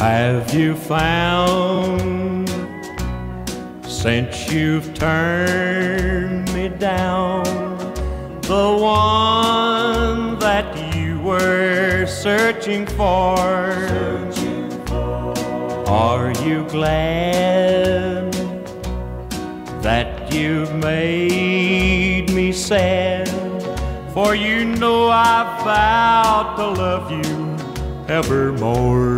have you found since you've turned me down the one that you were searching for? Are you glad that you've made me sad? For you know I vowed to love you evermore.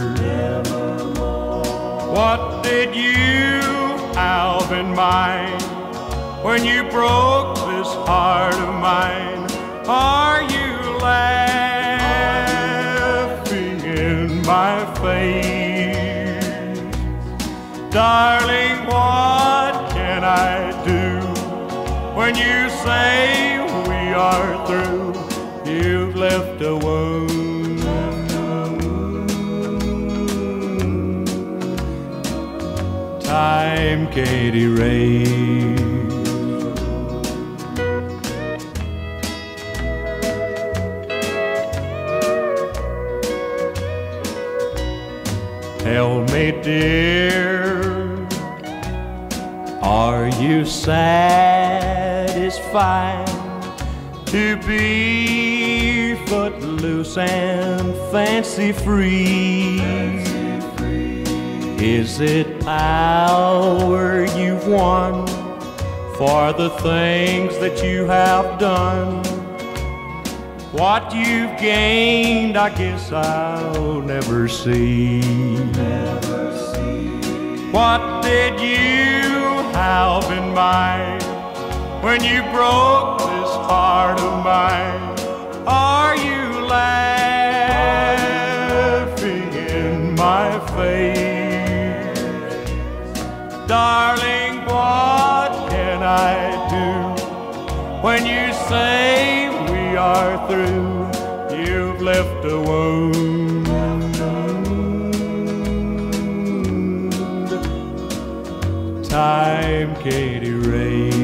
What did you have in mind when you broke this heart of mine? Are you laughing in my face? Darling, what can I do when you say we are through? You've left a wound. Time can't erase. Tell me, dear, are you satisfied to be footloose and fancy-free? Is it power you've won for the things that you have done? What you've gained, I guess I'll never see. What did you have in mind when you broke this heart of mine? Are you laughing in my face? Darling, what can I do when you say we are through? You've left a wound. Time can't erase.